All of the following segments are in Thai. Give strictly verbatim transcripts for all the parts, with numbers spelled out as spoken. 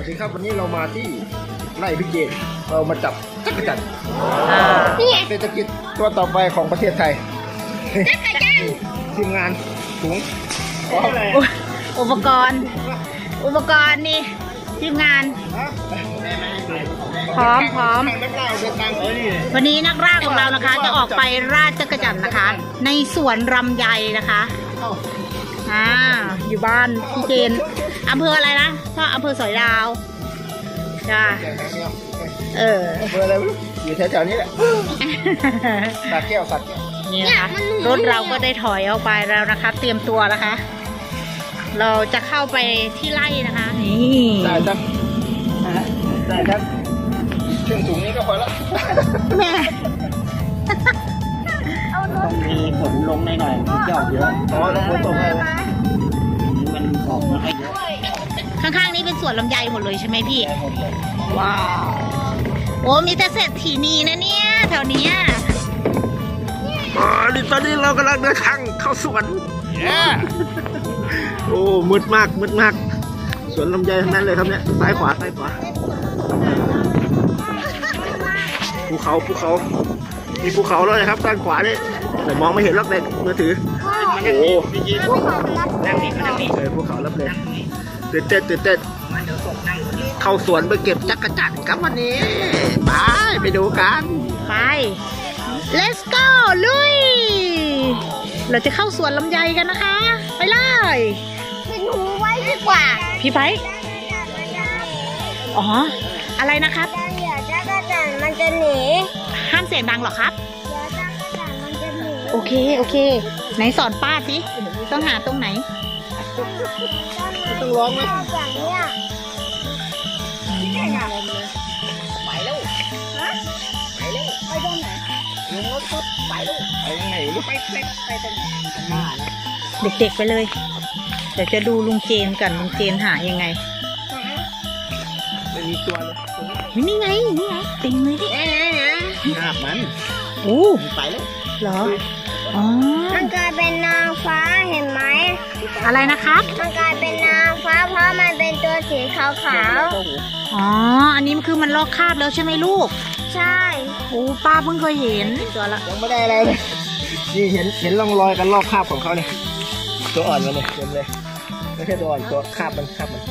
วัสดีครับวันนี้เรามาที่ไร่พิเกตเรามาจับจักรจันทร์เศรษฐกิจตัวต่อไปของประเทศไทยทีมงานถุงอุปกรณ์อุปกรณ์นี่ทีมงานพร้อมพร้อมวันนี้นักล่าของเรานะคะจะออกไปราดจักรจันทร์นะคะในสวนรำไยนะคะอ่าอยู่บ้านพี่เจนอำเภออะไรนะพ่ออำเภอสอยดาวจ้าเอออำเภออะไรอยู่แถวๆนี้แหละสักแก้วสักแก้วนี่นะคะรถเราก็ได้ถอยออกไปแล้วนะคะเตรียมตัวนะคะ เราจะเข้าไปที่ไร่นะคะนี่ได้ครับได้ครับเครื่องถุงนี้ก็พอแล้วแม่ต้องมีฝนลงหน่อยๆมันเจาะเยอะอ๋อแล้วฝนตกเลยมันออกมาให้เยอะข้างๆนี้เป็นสวนลำไยหมดเลยใช่ไหมพี่ว้าวโอ้มีแต่เศรษฐีนีนะเนี่ยแถวนี้อ๋อนี่ตอนนี้เรากำลังเดินทางเข้าสวนโอ้มืดมากมืดมากสวนลำไยทั้งนั้นเลยครับเนี่ยซ้ายขวาซ้ายขวาภูเขาภูเขามีภูเขาแล้วนะครับด้านขวานี่แต่มองไม่เห็นหรอกในมือถือโอ้นั่งนี่นั่งนี่เออภูเขารับเลยตื่นเต้นตื่นเต้นเข้าสวนไปเก็บจักรจันทร์ครับวันนี้ไปไปดูกันไป let's go ลุยเราจะเข้าสวนลำไยกันนะคะไปเลยเป็นหูไว้ดีกว่าพี่ไปอ๋ออะไรนะครับเดี๋ยวจักรจันทร์มันจะหนีห้ามเสียงดังหรอครับเดี๋ยวจักรจันทร์มันจะหนีโอเคโอเคไหนสอนป้าสิต้องหาตรงไหนต้องร้องไหมอย่างเนี้ยไปแล้วไปแล้วไปตรงไหนลงรถก็ไปแล้วไปยังไงลูกไปไปไปตรงหน้านะเด็กๆไปเลยเดี๋ยวจะดูลุงเจนกันลุงเจนหายังไงไม่มีตัวเลยนี่ไงนี่ไงเต็มเลยดิหน้ามันโอ้ไปแล้วเหรออ๋อมันกลายเป็นนางฟ้าเห็นไหมอะไรนะครับมันกลายเป็นนางฟ้าเพราะมันเป็นตัวสีขาวๆอ๋ออันนี้มันคือมันลอกคราบแล้วใช่ไหมลูกใช่โอ้ป้าเพิ่งเคยเห็นตัวละยังไม่ได้อะไรเลยนี่เห็นเห็นร่องรอยกันลอกคราบของเขาเนี่ยตัวอ่อนมันเลยเต็มเลยไม่ใช่ตัวอ่อนตัวคราบมันคราบมัน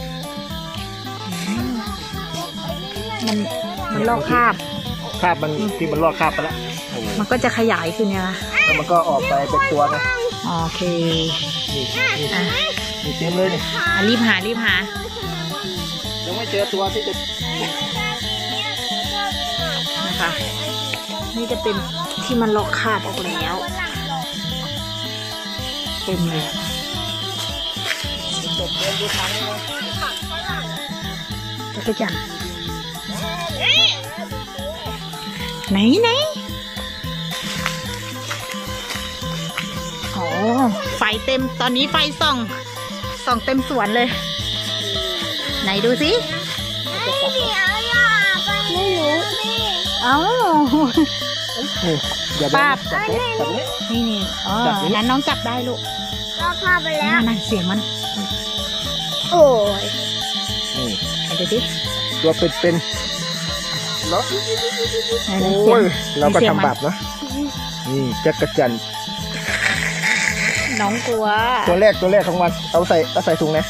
มันมันลอกคราบคราบมันที่มันลอกคราบไปแล้วมันก็จะขยายขึ้นเนี่ยแล้วมันก็ออกไปเป็นตัวนะโอเคนี่นี่นี่เต็มเลยนี่รีบหารีบหายังไม่เจอตัวที่จะนะคะนี่จะเป็นที่มันลอกคราบออกแล้วเต็มเลยจักรจันทร์ไหนไหนโอ้ไฟเต็มตอนนี้ไฟส่องส่องเต็มสวนเลยไหนดูสิไม่รู้เอ้าป้านี่นี่อ๋อนั้นน้องจับได้ลูกก็พาไปแล้วนั่นเสียงมันโอ้ยเดี๋ยวดิตัวเป็นเป็นเนาะโอ้ยเราก็ทำบาปนะนี่จักรจันทร์น้องกลัวตัวแรกตัวแรกของวันเอาใส่เอาใส่ถุงนะ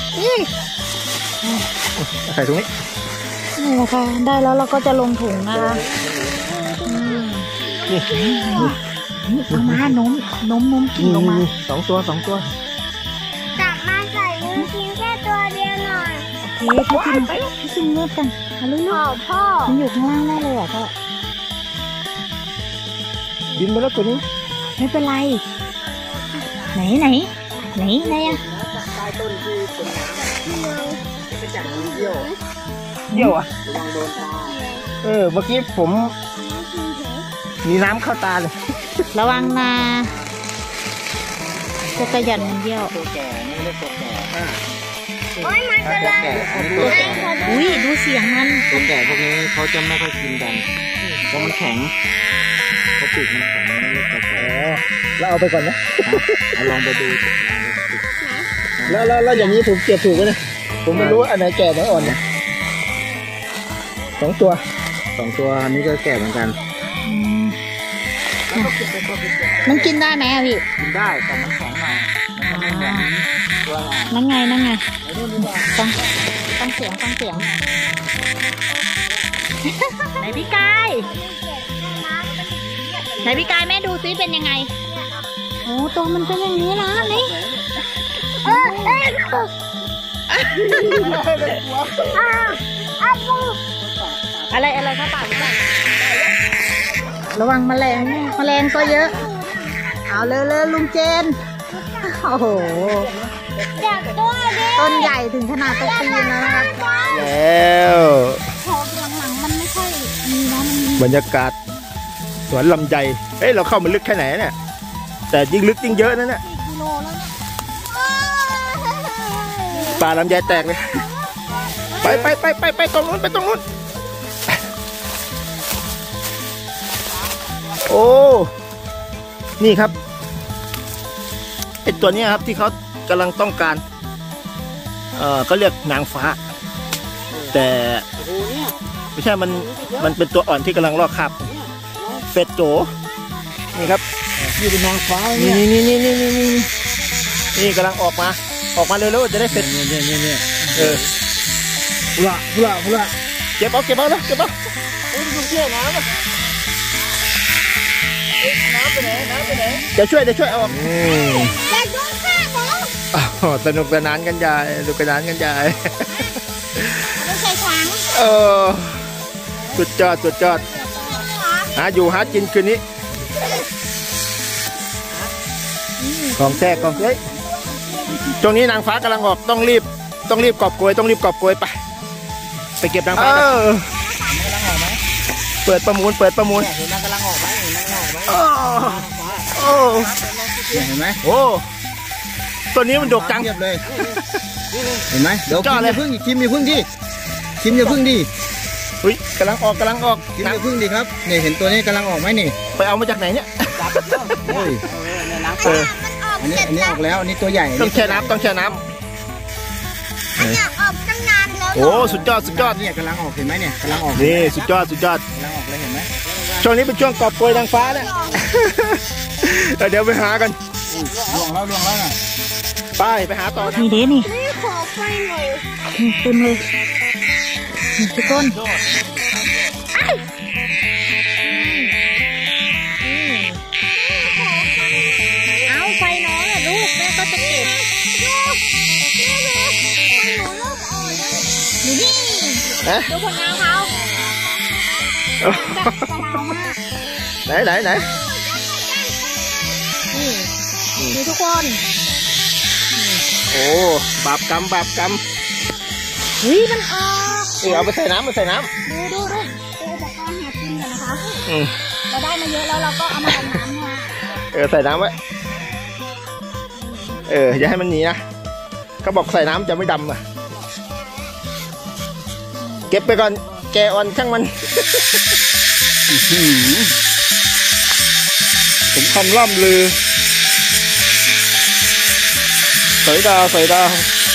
ใส่ถุงนี้นี่แหละค่ะได้แล้วเราก็จะลงถุงนะคะนี่เอามานมนมนมกินลงมาสองตัวสองตัวจับมาใส่มือทิ้งแค่ตัวเดียวหน่อยโอเคพี่กินพี่กินเลือดกันเอาลูกพ่อมันอยู่ข้างล่างได้เลยอ่ะพ่อบินไปแล้วตัวนี้ไม่เป็นไรไหนไหนไหนไหนอ่ะใต้ต้นที่เป็นน้ำจะจับเยี่ยวเยี่ยวอ่ะลองโดนตาเออเมื่อกี้ผมมีน้ำเข้าตาเลยระวังนะจักรยานมันเยี่ยวตัวแก่ไม่เรียกตัวแก่โอ้ยมันจะเลยอุ้ยดูเสียงมันตัวแก่พวกนี้เขาจะไม่ค่อยกินกันเพราะมันแข็งเขาปีกมันแข็งไม่เรียกตัวแก่แล้วเอาไปก่อนนะเอาลองไปดูแล้วแล้วแล้วอย่างนี้ผมเก็บถูกไหมเนี่ยผมไม่รู้อันไหนแก่ไหนอ่อนเนี่ยสองตัวสองตัวนี้ก็แก่เหมือนกันมันกินได้ไหมอะพี่กินได้แต่มันแข็งหน่อยมันไม่เหมือนตัวนั่นไงนั่นไงฟังฟังเสียงฟังเสียง ไหนพี่กายไหนพี่กายแม่ดูซิเป็นยังไงโอ้ตัวมันเป็นอย่างนี้นะนี่เออเอออะไรอะไรเข้าปากไม่ได้ระวังแมลงแมลงก็เยอะเอาเลยเลยลุงเจนโอ้โหอยากตัวดิต้นใหญ่ถึงขนาดตะปีนแล้วนะคะแล้วพอหลังๆมันไม่ค่อยมีนะมันมีบรรยากาศสวนลำไยเฮ้ยเราเข้ามาลึกแค่ไหนเนี่ยแต่ยิ่งลึกยิ่งเยอะนั่นแหละกิโลแล้วนะป่าลำไยแตกเลยไปไปไปไปไปตรงนู้นไปตรงนู้นโอ้นี่ครับไอตัวนี้ครับที่เขากำลังต้องการเออก็เรียกนางฟ้าแต่ไม่ใช่มันมันเป็นตัวอ่อนที่กำลังลอกคราบเฟดโจนี่ครับนี่เป็นนางฟ้านี่เนี่ยนี่นี่นี่นี่นี่นี่กำลังออกมาออกมาเร็วๆจะได้เสร็จเนี่ยเนี่ยเนี่ยเนี่ยเออพุละพุละพุละเก็บเอาเก็บเอาแล้วเก็บเอาโอ้ยดูเที่ยวน้ำอ่ะน้ำไปไหนน้ำไปไหนเดี๋ยวช่วยเดี๋ยวช่วยเอาออกอยากดูข้าหมออ้าวสนุกสนานกันใหญ่สนุกสนานกันใหญ่ไม่ใช่ช้างเออสุดยอดสุดยอดหาอยู่หากินคืนนี้ของแท้ของเฮ้ยช่วงนี้นางฟ้ากำลังออกต้องรีบต้องรีบกอบโกยต้องรีบกอบโกยไปไปเก็บนางฟ้าเปิดประมูลเปิดประมูลเห็นมันกำลังออกไหมเห็นมันกำลังออกไหมโอ้โอ้เนี่ยเห็นไหมโอ้ตัวนี้มันดกจังเทียบเลยเห็นไหมเดี๋ยวจ้าคิมเลอย ย่าพึ่งคิมอย่าพึ่งดิคิมอย่าพึ่งดิเฮ้ยกำลังออกกำลังออกคิมอย่าพึ่งดิครับเนี่ยเห็นตัวนี้กำลังออกไหมนี่ไปเอามาจากไหนเนี่ยเฮ้ยเอออันนี้อันนี้ออกแล้วอันนี้ตัวใหญ่ต้องแช่น้ำต้องแช่น้อันอยากออกตั้งนานแล้วำโอ้สุดยอดสุดยอดเนี่ยกำลังออกเห็นไหมเนี่ยกำลังออกนี่สุดยอดสุดยอดกำลังออกเลยเห็นไหมช่วงนี้เป็นช่วงกอบโกยนางฟ้าเนี่ย เดี๋ยวไปหากันล่วงแล้วล่วงแล้วน่ะไปไปหาต่อนะนี่เด้นี่นี่ขอไฟหน่อยนี่เต็มเลยนี่ทุกคนเอาไฟน้องอะลูกแม่ก็จะเก็บหนูเริ่มอ่อนแล้วนี่นี่นะดูผลงานเขาแบบกระดาวมากไหนไหนไหนนี่นี่ทุกคนโอ้บาปกรรมบาปกรรมเฮ้ยมันออกนี่เอาไปใส่น้ำมาใส่น้ดูดูดูดูอุปกรณ์หากินกันนะคะำอืมเราได้มาเยอะแล้วเราก็เอามาทำน้ำมาเออใส่น้ำไว้เอออย่าให้มันหนีนะเขาบอกใส่น้ำจะไม่ดำอ่ะเก็บไปก่อนแกอ่อนช่างมัน ผมคำล่ำลือสวยดาวสวยดาว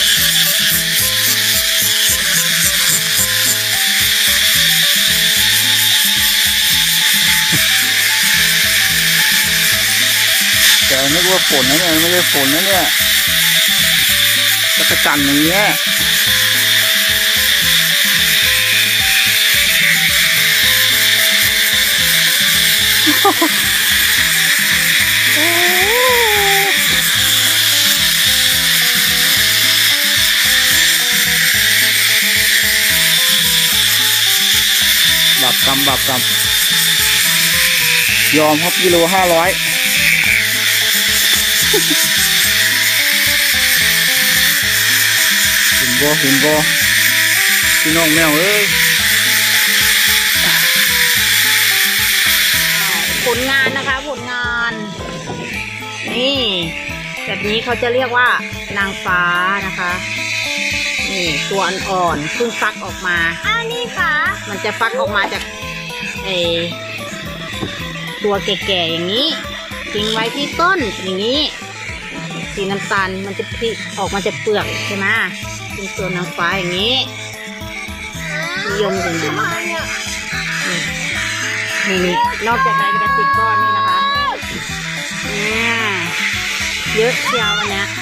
แต่นึกว่าฝนนะเนี่ยไม่ใช่ฝนนะเนี่ยจักรจันทร์อย่างเงี้ย บาปกรรมบาปกรรมยอมครับกิโลห้าร้อยเห็นบ่เห็นบ่พี่น้องแมวเอ้ยผลงานนะคะผลงาน นี่แบบนี้เขาจะเรียกว่านางฟ้านะคะ นี่ตัวอ่อนๆเพิ่งฟักออกมาอ้าวนี่ค่ะมันจะฟักออกมาจากไอตัวแก่ๆอย่างนี้ทิ้งไว้ที่ต้นอย่างนี้สีน้ำตาลมันจะพลิกออกมาจากเปลือกใช่ไหมเป็นตัวนางฟ้าอย่างนี้ นนิยมกันอยู่นี่นี่นอกจากในกระติกก้อนนี่นะคะเนี่ยเยอะเชียววันนี้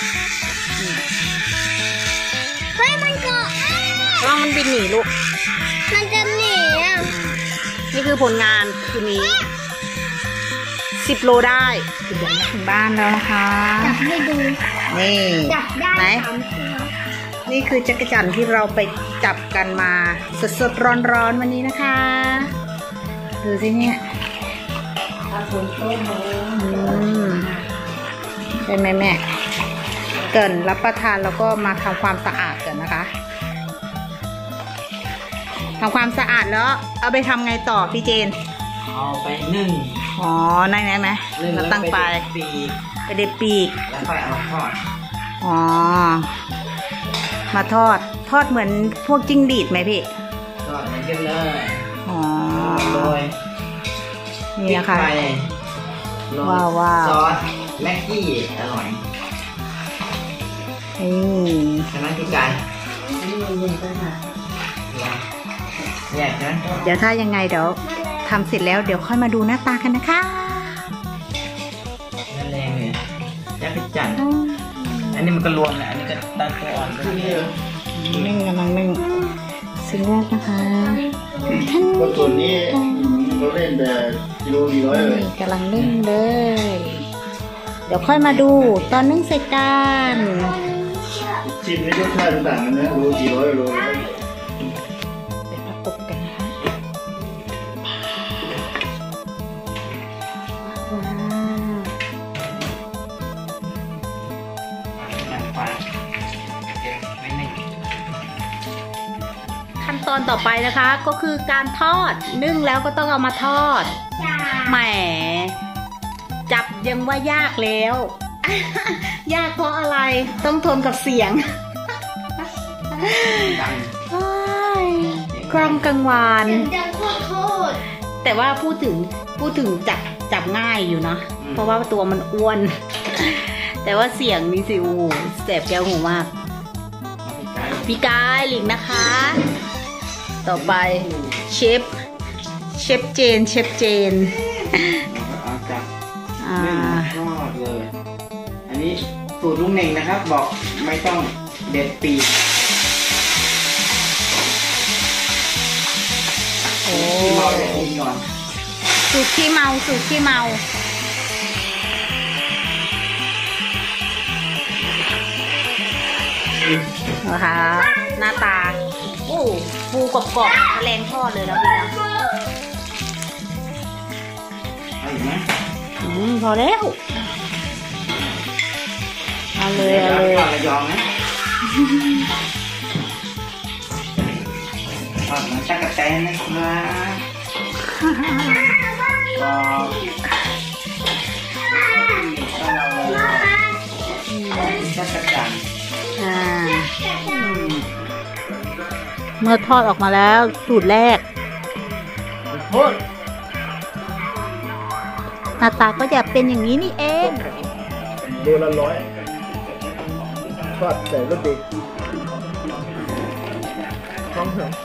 เฮ้ยมันเกาะลองมันบินหนีลูกมันจะหนีอ่ะนี่คือผลงานคืนนี้สิบโลได้ถึงถึงบ้านแล้วนะคะจับให้ดูนี่จับได้ไหนสามตัวนี่คือจักรจั่นที่เราไปจับกันมาสดๆร้อนๆวันนี้นะคะดูสิเนี่ยอืมใช่ไหมแม่เกินรับประทานแล้วก็มาทำความสะอาดกันนะคะทำความสะอาดแล้วเอาไปทำไงต่อพี่เจนเอาไปนึ่งอ๋อนั่นไงไหมนึ่งเราแล้วตั้งไปปีกไปเด็ดปีกแล้วค่อยเอามาทอดอ๋อมาทอดทอดเหมือนพวกจิ้งหรีดไหมพี่ทอดมันกันเลยอ๋อโรยนี่นะคะพริกไทยโรยว้าวว้าวซอสแม็กกี้อร่อยนี่ใช่ไหมพี่กายแยกใช่ไหมเดี๋ยวถ้ายังไงเดี๋ยวทำเสร็จแล้วเดี๋ยวค่อยมาดูหน้าตากันนะคะนั่นแรงเลยยักษ์จันทร์อันนี้มันก็รวมแหละอันนี้ก็ตัดตัวอ่อนก็เยอะนึ่งกำลังนึ่งสิ่งแรกนะคะก็ส่วนนี้เราเล่นแต่กิโลดีร้อยเลยนี่กำลังนึ่งเลย เดี๋ยวค่อยมาดูตอนนึ่งเสร็จกันชิมในรสชาติต่างกันนะโลกี่ร้อยโลเดี๋ยวประกบกันนะคะว้าวน้ำปลาเก็บไว้ในขั้นตอนต่อไปนะคะก็คือการทอดนึ่งแล้วก็ต้องเอามาทอดจ้าแหมจับยังว่ายากแล้ว ยากเพราะอะไรต้องทนกับเสียงดังอ้ายกล้องกังวานดังโคตรโคตรแต่ว่าพูดถึงพูดถึงจับจับง่ายอยู่เนาะเพราะว่าตัวมันอ้วน แต่ว่าเสียงนี่สิโอ้โหแสบแก้วหูมาก พี่กายหลิงนะคะ ต่อไปเชฟเชฟเจนเชฟเจนเอาจับอ่านึ่งทอดเลย อันนี้สูตรลุงเน่งนะครับ บอกไม่ต้องเด็ดปีกโอ้ที่เราจะกินก่อนสูตรขี้เมาสูตรขี้เมานะคะหน้าตาโอ้ฟูกรอบๆแมลงทอดเลยนะพี่นะเอาอีกไหมอืมพอแล้วเอาเลยเอาเลยทอดระยองนะทอดมันตั๊กแตนนะครับก็ตั๊กจันอ่าเมื่อทอดออกมาแล้วสูตรแรกโคตรหน้าตาก็จะเป็นอย่างนี้นี่เองโลละร้อยทอดใส่รสดีท้องเหรอ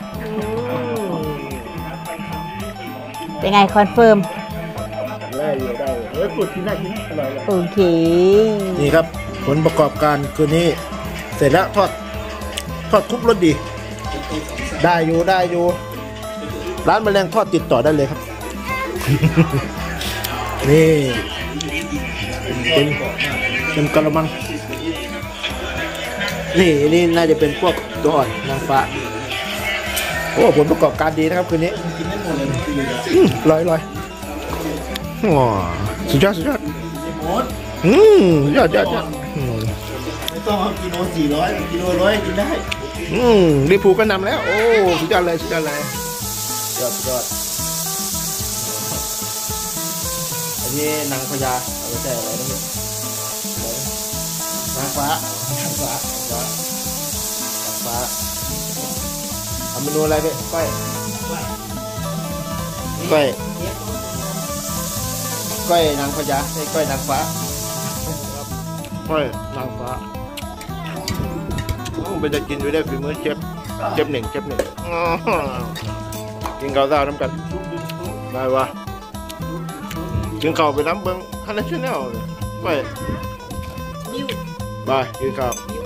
เป็นไงคอนเฟิร์มได้อยู่ได้เฮ้ยกุดที่น่ากินอร่อยเลยโอเคนี่ครับผลประกอบการคืนนี้เสร็จแล้วทอดทอดคุกรสดี ได้อยู่ได้อยู่ร้านแมลงทอดติดต่อได้เลยครับ นี่เป็นเป็นกระมังนี่นี่น่าจะเป็นพวกตัวอ่อนนางฟ้าโอ้ผลประกอบการดีนะครับคืนนี้อืมลอยลอยอ๋อสุดยอดสุดยอดอืมยอดยอดยอดอืมไม่ต้องเอากิโลสี่ร้อยกิโลร้อยกินได้อืมลิปูลก็นำแล้ว โอ้สุดยอดเลยสุดยอดเลยยอดสุดยอดอันนี้นางพญาเอาไปใส่อะไรนะพี่นางฟ้านางฟ้านางฟ้าทำเมนูอะไรพี่ก้อยก้อยก้อยนางพญาไอ้ก้อยนางฟ้าก้อยนางฟ้าโอ้ไปจะกินอยู่ได้ฝีมือเชฟเจ็บหนึ่งเจ็บหนึ่งอ๋อกินข้าวเช้าน้ำกันได้วะกินข้าวไปน้ำเบิ้งฮันนี่ชแนลไปบิวไปกินข้าวบิว